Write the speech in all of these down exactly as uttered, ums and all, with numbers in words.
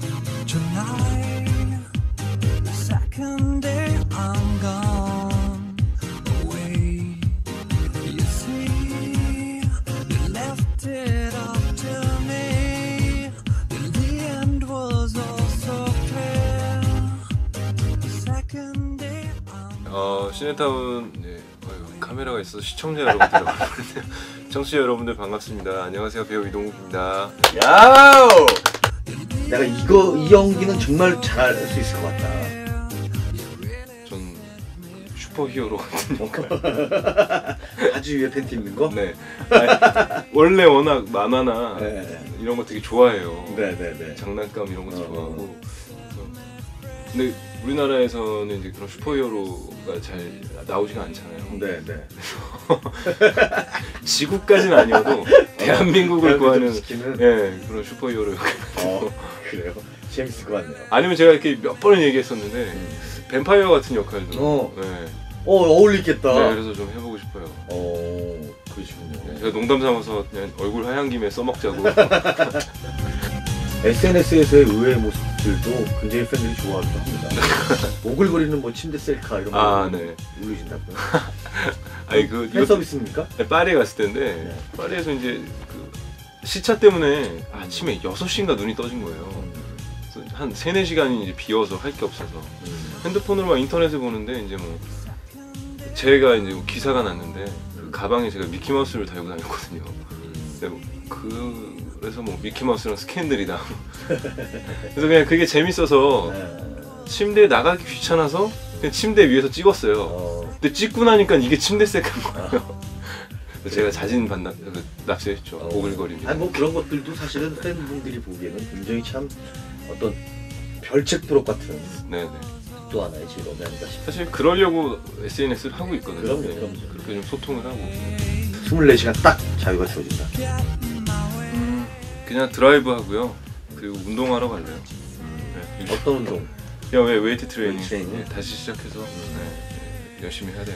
어, 시네타운 네, 어휴, 카메라가 있어서 시청자 여러분들 청취자 여러분들 반갑습니다. 안녕하세요, 배우 이동욱입니다. 야우! 내가 이거 이 연기는 정말 잘할 수 있을 것 같다. 전 슈퍼히어로 같은 역할. 바지 위에 팬티 입는 거? 네. 아니, 원래 워낙 만화나 네. 이런 거 되게 좋아해요. 네네네. 장난감 이런 거 어. 좋아하고. 근데 우리나라에서는 이제 그런 슈퍼히어로가 잘 나오지가 않잖아요. 네네. 지구까지는 아니어도 대한민국을 구하는 시키는? 예, 그런 슈퍼히어로 역할. 어, 그래요? 재밌을 것 같네요. 아니면 제가 이렇게 몇 번을 얘기했었는데 음. 뱀파이어 같은 역할도. 어. 네. 어, 어울리겠다. 네, 그래서 좀 해보고 싶어요. 어, 그러시군요. 네, 제가 농담 삼아서 그냥 얼굴 하얀 김에 써먹자고. 에스엔에스에서의 의외의 모습들도 굉장히 팬들이 좋아하기도 합니다. 오글거리는 뭐 침대 셀카 이런 거 아, 네. 올리신다고요? 아니 그 팬 서비스입니까? 네, 파리에 갔을 때인데 네. 파리에서 이제 그 시차 때문에 아침에 여섯 시인가 눈이 떠진 거예요. 음. 그래서 한 세네 시간이 이제 비어서 할 게 없어서 음. 핸드폰으로만 인터넷을 보는데 이제 뭐 제가 이제 기사가 났는데 그 가방에 제가 미키마우스를 달고 다녔거든요. 근데 뭐 그 그래서 뭐 미키마우스랑 스캔들이다. 그래서 그냥 그게 재밌어서 네. 침대에 나가기 귀찮아서 그냥 침대 위에서 찍었어요. 어. 근데 찍고 나니까 이게 침대 색한 거예요. 아. 그래서 제가 자진 반납 납세했죠. 어. 오글거립니다. 아니 뭐 그런 것들도 사실은 팬분들이 보기에는 굉장히 참 어떤 별책 프로 같은 네네. 또 하나의 즐거움이 아닌가 싶어요. 사실 그러려고 에스엔에스를 하고 있거든요. 그럼요, 네. 그럼요. 그렇게 좀 소통을 하고. 스물네 시간 딱 자유가 주어진다. 음, 그냥 드라이브 하고요. 그리고 운동하러 갈래요. 네. 어떤 운동? 야, 왜 웨이트 트레이닝, 웨이트 트레이닝? 네, 다시 시작해서 네, 네, 열심히 해야 돼요.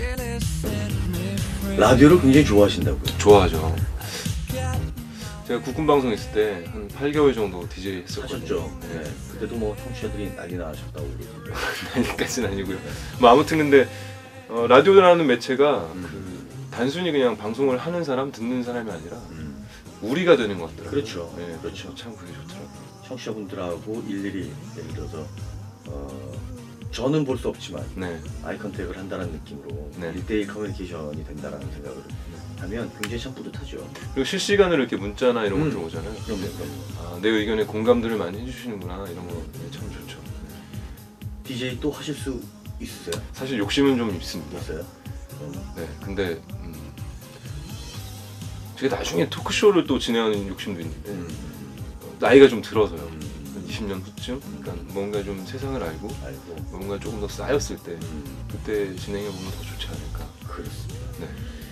라디오를 굉장히 좋아하신다고요? 좋아하죠. 제가 국군 방송 있을 때 한 팔 개월 정도 디제이 했었거든요. 하셨죠? 네. 그때도 뭐 청취자들이 난리 나셨다고 그러던데. 난리까지는 아니고요. 뭐 아무튼 근데 어, 라디오라는 매체가 음. 그 단순히 그냥 방송을 하는 사람, 듣는 사람이 아니라 음. 우리가 되는 것 같더라고요. 그렇죠. 네, 그렇죠. 참 그게 좋더라고요. 청취자분들하고 일일이 예를 들어서 어, 저는 볼 수 없지만 네. 아이 컨택을 한다는 느낌으로 네. 일 대일 커뮤니케이션이 된다는 생각을 하면 굉장히 참 뿌듯하죠. 그리고 실시간으로 이렇게 문자나 이런 음. 것들 오잖아요. 그럼요, 네. 그럼요. 아, 내 의견에 공감들을 많이 해주시는구나 이런 거 참 좋죠. 디제이 또 하실 수 있으세요? 사실 욕심은 좀 있습니다. 있어요? 음. 네, 근데 음, 제가 나중에 토크쇼를 또 진행하는 욕심도 있는데 음. 나이가 좀 들어서요. 음. 한 이십 년 후쯤, 그러니까 뭔가 좀 세상을 알고 알고. 뭔가 조금 더 쌓였을 때 음. 그때 진행해 보면 더 좋지 않을까. 그렇습니다. 네.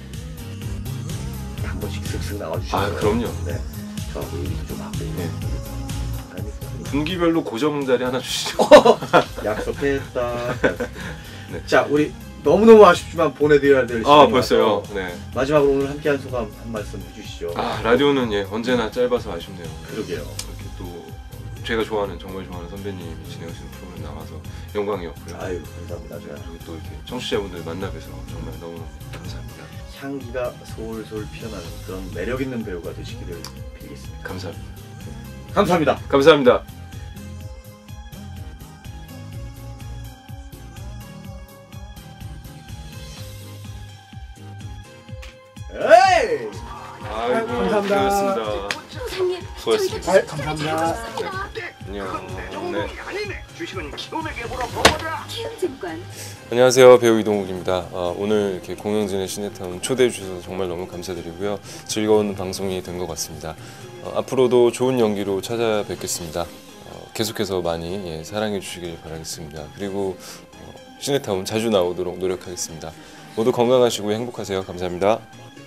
한 번씩 슥슥 나와주시면. 아, 그럼요. 네. 저하고 얘기도 좀 하고. 네. 아니, 분기별로 고정 자리 하나 주시죠. 약속했다. 네. 자, 우리 너무너무 아쉽지만 보내드려야 될 시간이 아, 벌써요. 와서 네. 마지막으로 오늘 함께한 소감 한 말씀 해주시죠. 아, 라디오는 예 언제나 짧아서 아쉽네요. 그러게요. 이렇게 또 제가 좋아하는 정말 좋아하는 선배님이 진행하시는 프로그램 나와서 영광이었고요. 아유, 감사합니다. 제가 그리고 또 이렇게 청취자분들 만나 뵈서 정말 너무 감사합니다. 향기가 솔솔 피어나는 그런 매력 있는 배우가 되시기를 빌겠습니다. 감사합니다. 감사합니다. 감사합니다. 에이! 아이고, 감사합니다. 수고하셨습니다. 부장님, 수고하셨습니다. 아이, 감사합니다. 안녕. 네. 키움증권 안녕하세요, 배우 이동욱입니다. 어, 오늘 이렇게 공영진의 시네타운 초대해 주셔서 정말 너무 감사드리고요. 즐거운 방송이 된 것 같습니다. 어, 앞으로도 좋은 연기로 찾아뵙겠습니다. 어, 계속해서 많이 예, 사랑해 주시길 바라겠습니다. 그리고 어, 시네타운 자주 나오도록 노력하겠습니다. 모두 건강하시고 행복하세요. 감사합니다.